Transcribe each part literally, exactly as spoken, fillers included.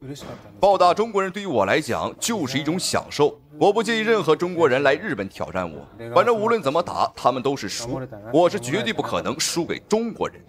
暴打中国人对于我来讲就是一种享受，我不介意任何中国人来日本挑战我，反正无论怎么打，他们都是输，我是绝对不可能输给中国人。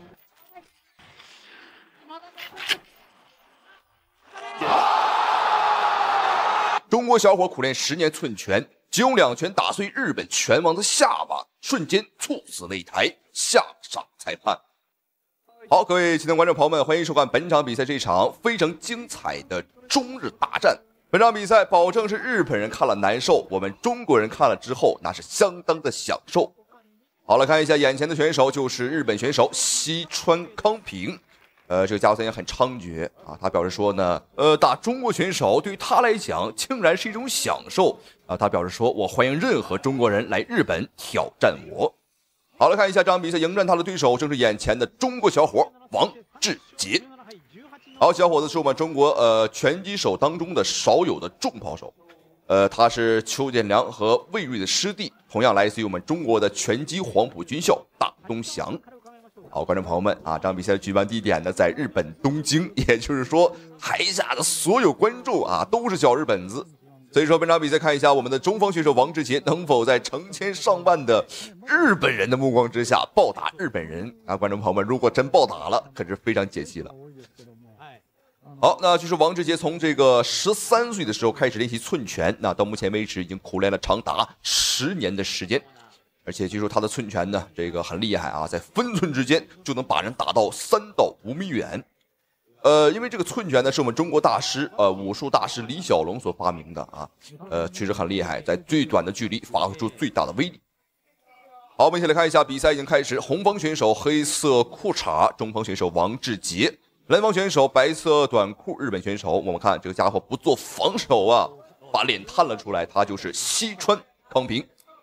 中国小伙苦练十年寸拳，只用两拳打碎日本拳王的下巴，瞬间猝死擂台，下场裁判。好，各位亲爱的观众朋友们，欢迎收看本场比赛，这场非常精彩的中日大战。本场比赛保证是日本人看了难受，我们中国人看了之后那是相当的享受。好了，看一下眼前的选手就是日本选手西川康平。呃，这个家伙也很猖獗啊！他表示说呢，呃，打中国选手对于他来讲竟然是一种享受啊！他表示说，我欢迎任何中国人来日本挑战我。好了，看一下这场比赛，迎战他的对手正是眼前的中国小伙王志杰。好，小伙子是我们中国呃拳击手当中的少有的重炮手，呃，他是邱建良和魏睿的师弟，同样来自于我们中国的拳击黄埔军校大东翔。好，观众朋友们啊，这场比赛的举办地点呢在日本东京，也就是说台下的所有观众啊都是小日本子。所以说本场比赛看一下我们的中方选手王志杰能否在成千上万的日本人的目光之下暴打日本人啊！观众朋友们，如果真暴打了，可是非常解气了。好，那就是王志杰从这个十三岁的时候开始练习寸拳，那到目前为止已经苦练了长达十年的时间。而且据说他的寸拳呢，这个很厉害啊，在分寸之间就能把人打到三到五米远。呃，因为这个寸拳呢是我们中国大师呃武术大师李小龙所发明的啊，呃确实很厉害，在最短的距离发挥出最大的威力。好，我们一起来看一下比赛已经开始，红方选手黑色裤衩，中方选手王志杰，蓝方选手白色短裤日本选手。我们看这个家伙不做防守啊，把脸探了出来，他就是西川康平。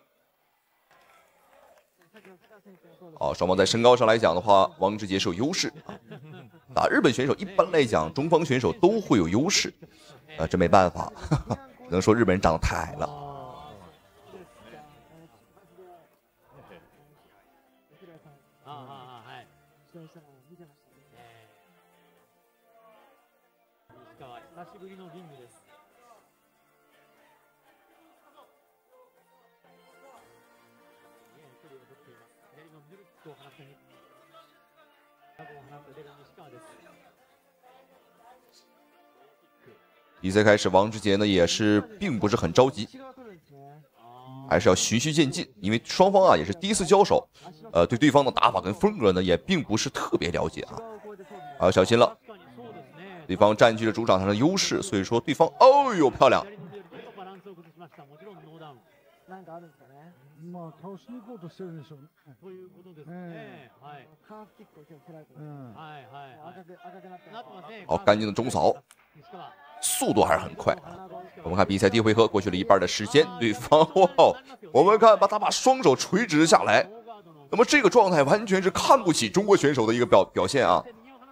好，双方在身高上来讲的话，王志杰是有优势啊。打日本选手一般来讲，中方选手都会有优势，呃，这没办法，呵呵，只能说日本人长得太矮了。比赛开始，王志杰呢也是并不是很着急，还是要循序渐进，因为双方啊也是第一次交手，呃，对对方的打法跟风格呢也并不是特别了解啊，啊，小心了，对方占据了主场上的优势，所以说对方，哦呦，漂亮。 まあ倒しに行こうとしてるんでしょうね。ということですね。はい。カーフキックを受けられて。嗯。はいはいはい。赤く赤くなってますね。 好，干净的中扫，速度还是很快啊。我们看比赛第一回合过去了一半的时间，对方哇，我们看把他把双手垂直下来，那么这个状态完全是看不起中国选手的一个表表现啊。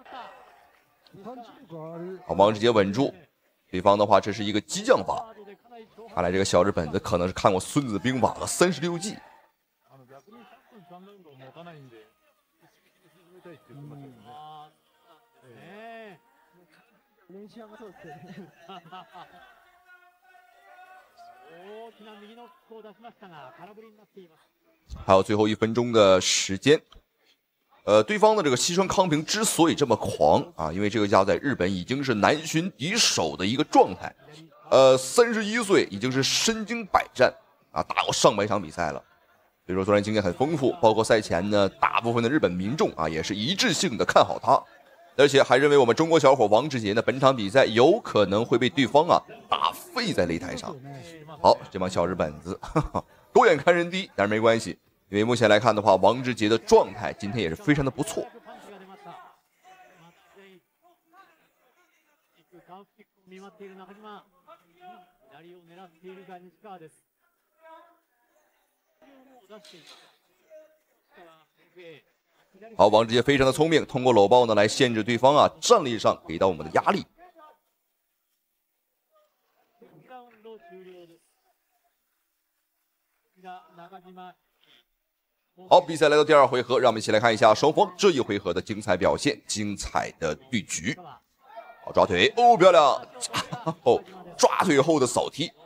好，王志杰稳住，对方的话这是一个激将法。看来这个小日本子可能是看过《孙子兵法》的三十六计。还有最后一分钟的时间，呃，对方的这个西川康平之所以这么狂啊，因为这个家伙在日本已经是难寻敌手的一个状态。呃，三十一岁已经是身经百战啊，打过上百场比赛了，所以说作战经验很丰富。包括赛前呢，大部分的日本民众啊也是一致性的看好他，而且还认为我们中国小伙王志杰呢本场比赛有可能会被对方啊打废在擂台上。好，这帮小日本子哈哈狗眼看人低，但是没关系，因为目前来看的话，王志杰的状态今天也是非常的不错。好，王志杰非常的聪明，通过搂抱呢来限制对方啊战力上给到我们的压力。好，比赛来到第二回合，让我们一起来看一下双方这一回合的精彩表现，精彩的对局。 好，抓腿，哦，漂亮！哦，抓腿后的扫踢。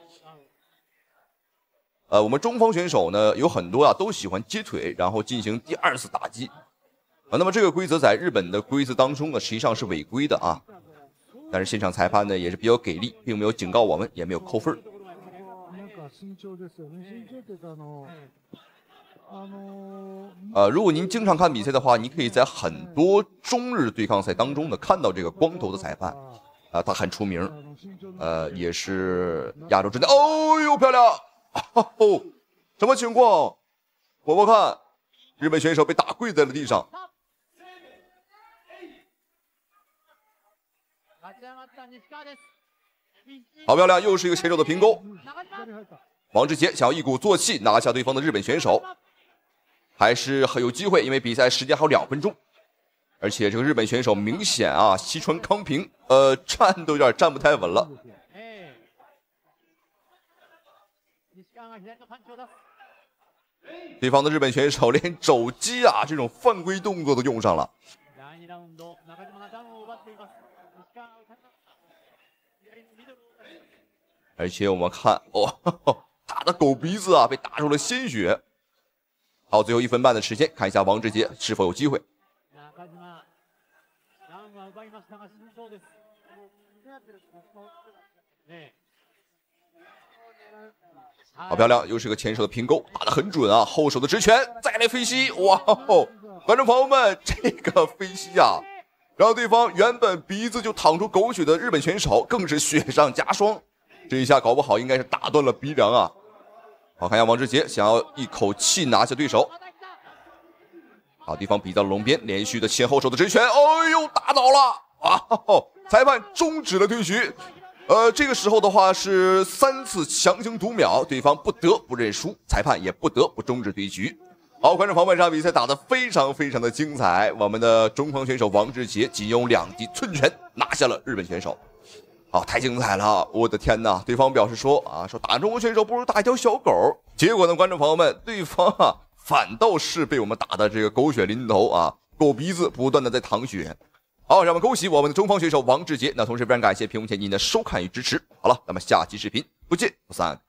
呃，我们中方选手呢有很多啊都喜欢接腿，然后进行第二次打击。啊，那么这个规则在日本的规则当中呢，实际上是违规的啊。但是现场裁判呢也是比较给力，并没有警告我们，也没有扣分。呃，如果您经常看比赛的话，你可以在很多中日对抗赛当中呢看到这个光头的裁判，啊、呃，他很出名，呃，也是亚洲之内。哦呦，漂亮！哦，什么情况？我们看，日本选手被打跪在了地上。好漂亮，又是一个前手的平勾。王志杰想要一鼓作气拿下对方的日本选手。还是很有机会，因为比赛时间还有两分钟，而且这个日本选手明显啊，西川康平呃站都有点站不太稳了。对方的日本选手连肘击啊这种犯规动作都用上了。而且我们看哦，呵呵打的狗鼻子啊，被打出了鲜血。好，最后一分半的时间，看一下王志杰是否有机会。好漂亮，又是个前手的平勾，打得很准啊！后手的直拳，再来飞膝，哇哦！观众朋友们，这个飞膝啊，让对方原本鼻子就淌出狗血的日本选手，更是雪上加霜。这一下搞不好应该是打断了鼻梁啊！好，看一下王志杰想要一口气拿下对手。好，对方比到了龙边，连续的前后手的直拳，哎呦，打倒了啊！哦、裁判终止了对局。呃，这个时候的话是三次强行读秒，对方不得不认输，裁判也不得不终止对局。好，观众朋友们，这场比赛打得非常非常的精彩，我们的中方选手王志杰仅用两记寸拳拿下了日本选手。好，太精彩了！我的天哪！对方表示说啊，说打中国选手不如打一条小狗。结果呢，观众朋友们，对方啊反倒是被我们打的这个狗血淋头啊，狗鼻子不断的在淌血。好，让我们恭喜我们的中方选手王志杰。那同时非常感谢屏幕前您的收看与支持。好了，咱们下期视频不见不散。